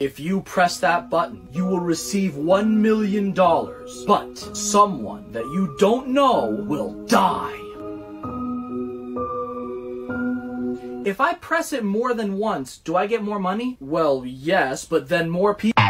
If you press that button, you will receive $1 million, but someone that you don't know will die. If I press it more than once, do I get more money? Well, yes, but then more people...